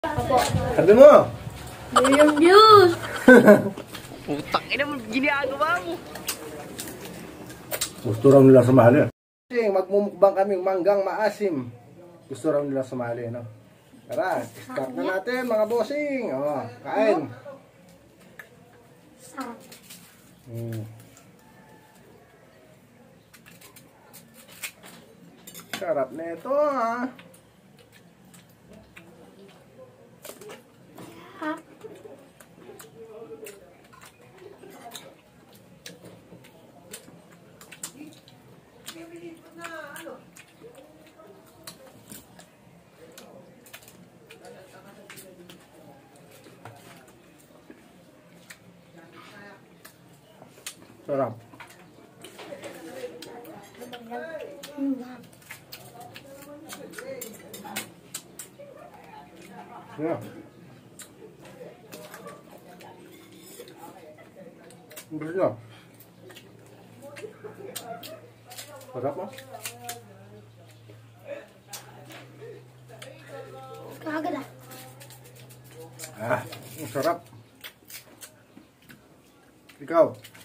Apo. Sabi mo! Million views! Putang ina mo, ginagawa mo. Gusto raw nila sumali. Magmumukbang kaming manggang maasim. Gusto raw nila sumali, no? Tara, start na natin mga bossing. Oh, kain. Sarap. Sarap na ito, ha? Ha? Sarap. Yeah. Beres na. Sarap, ha? Kagad ah. Ang sarap. Ikaw?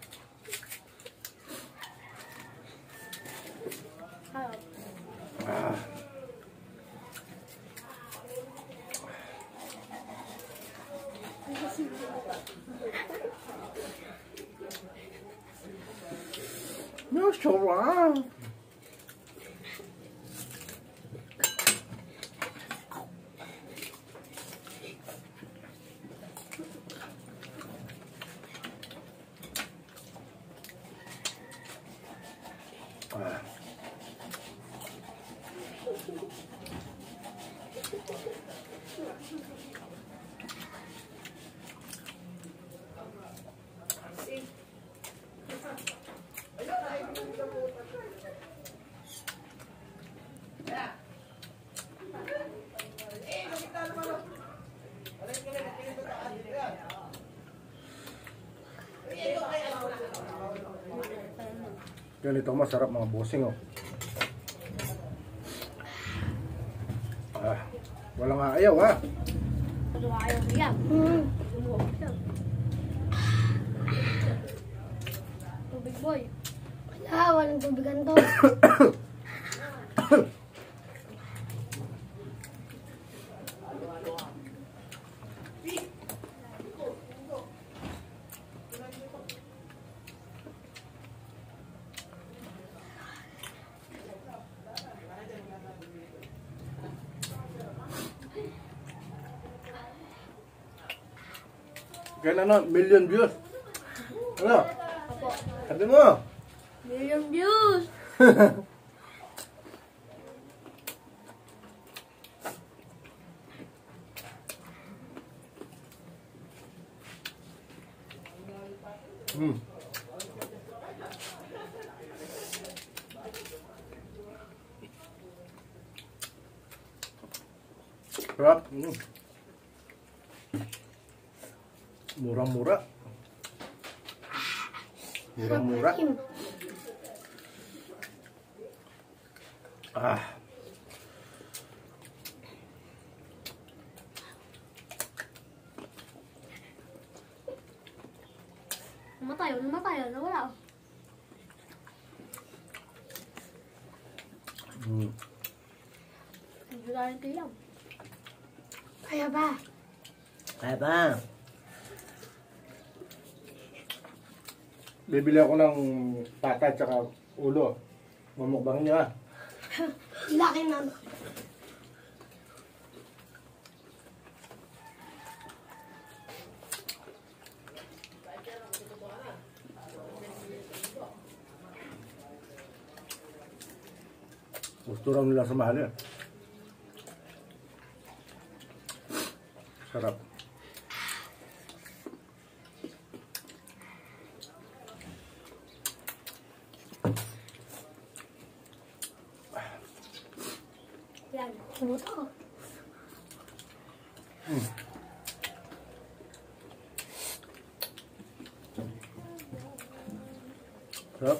No, sarap. Ganito masarap mga bossing, oh. Walang ayaw, ha? Walang ayaw niya. Tubig boy. Wala, walang tubigan to. Kaya ano, million views. Ano? Apo. Sabi mo! Million views! Sarap. Murah-murah. Murah-murah. Namatay, nawala. Hindi na rin tiyaw. Kaya ba? Kaya ba? Bibili ako ng pata at saka ulo. Mamukbangin niyo, ha? Laki na. Gusto raw nila sumali. Sarap. Yan, buto. Sarap.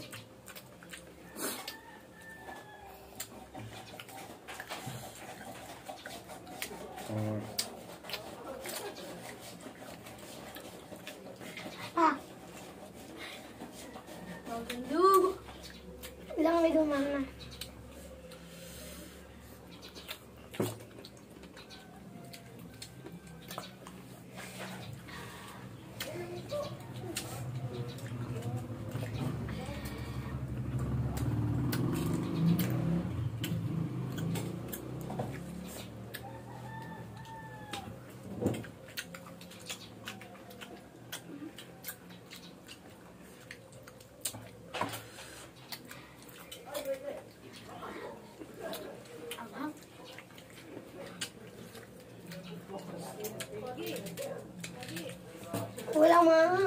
Walang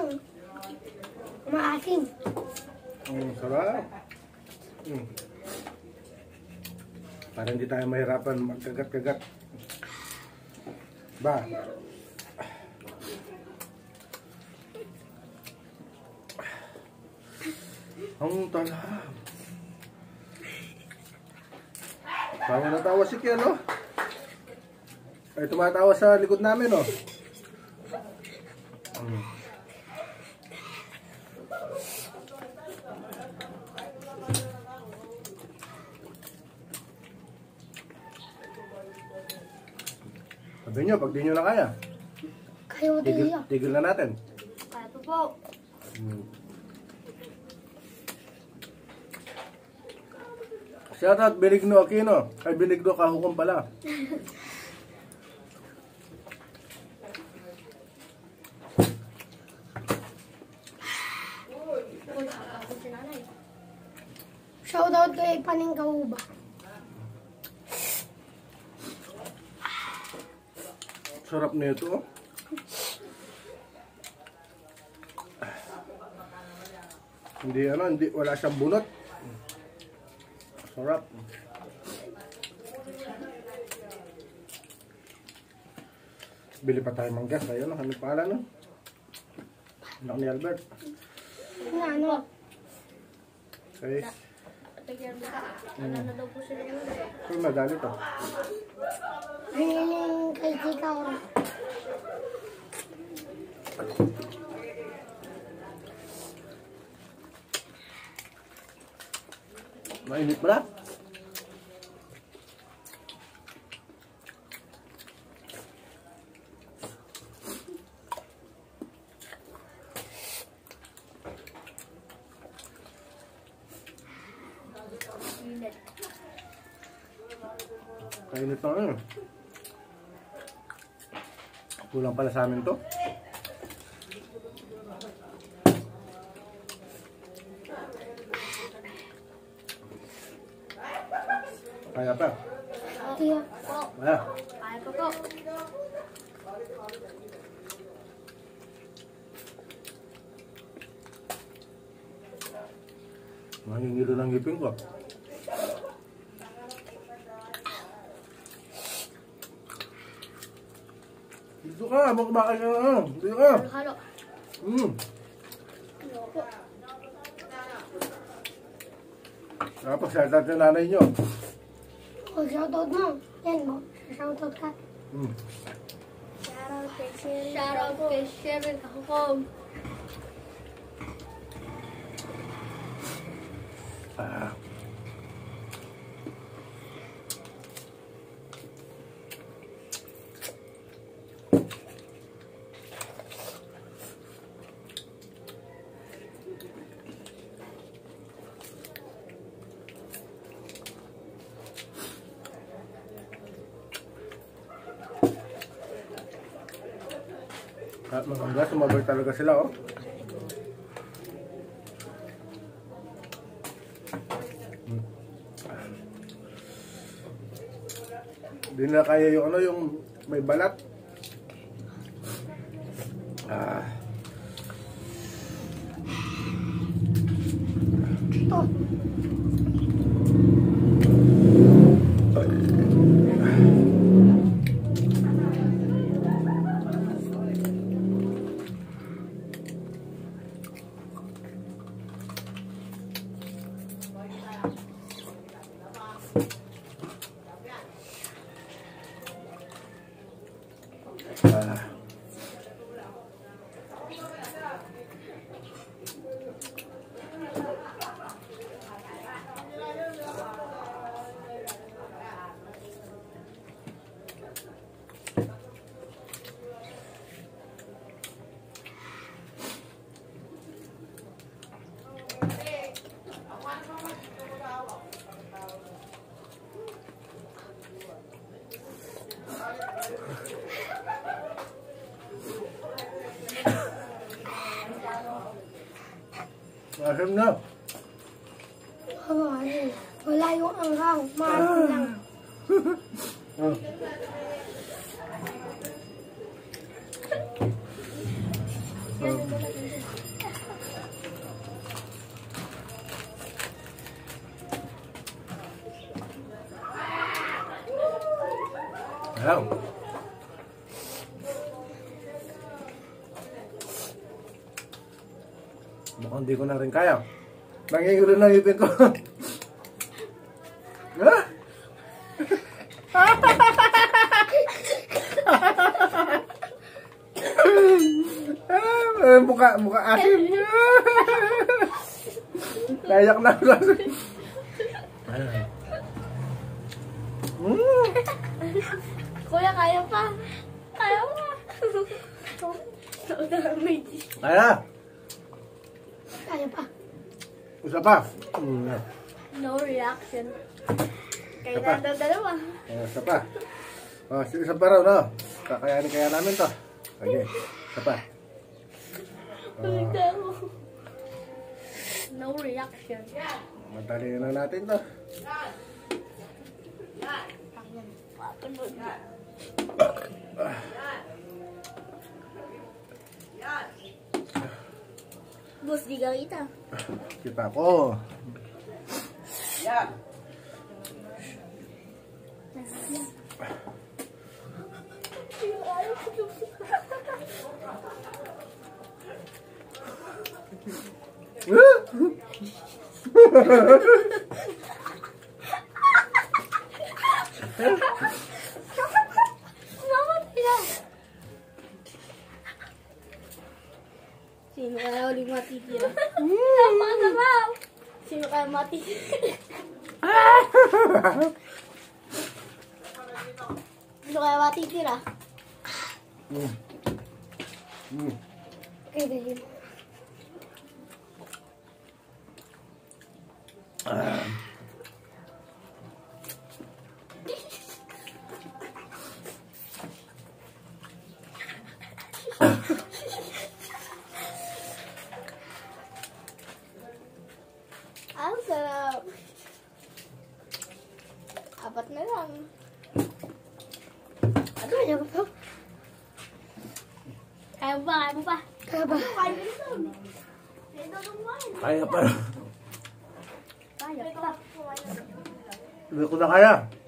maasim. Sarap. Para hindi tayo mahirapan magkagat-kagat. Ba? Ang talab. Tawa na tawa si Kian, no? Ay, tumatawa sa likod namin, no? Sabi nyo, pag di nyo na kaya, Kaya mo din yun. tigil na natin. Kaya po po. Shoutout Benigno Aquino. Ay, Benigno Kahukom pala. Shoutout kay Paning Kauba. Sarap nito. Hindi wala siyang bunot. Sarap. Bili pa tayo manggas. Ayun, ano pangalan, no? Anak ni Albert. Ano? Okay. Ano na daw po sila yun? Kung madali to. Hiniling kay Chikaw. Mainit pala. Kainit na ano. Kulang pala sa amin to. Kaya pa. Kaya po. Kaya. Kaya po po. Mahingilo ng ngipin ko. Dito ka, makabakal ka na. Dito ka. Halo. Tapos, shoutout yung nanay nyo. Oh, shoutout mo. Yan mo. Shoutout ka. Shoutout kay Sheryl Kahukom. At maganda, sumabay talaga sila, oh. Hindi nila kaya yung ano, yung may balat. Ito. Asim na. Wala yung anggang. Maasim lang. Ayaw. Mukhang hindi ko na rin kaya. Nangingilo na ngipin ko. Ha? Mukha asim. Nayak na ako. Kuya, kaya pa. Kaya pa. Kaya. Kaya pa. Isa pa. No reaction. Kaya pa. Kailan daw dalawa. Isa pa. Oh, isa pa raw, no? Kakayanin kaya namin to. Okay. Isa pa. No reaction. Madali na natin to. Boss, di ka kita. Kita ko. Mama, tira. Sino kaya ulit matitira? Napakasamaw! Sino kaya matitira? Sino kaya matitira? Okay, dahil. Ang sarap. Apat na lang. Kaya mo pa? Kaya mo pa? Kaya mo pa? Kaya ba? Kaya mo pa? Kaya pa. Kaya pa. Hindi ko na kaya.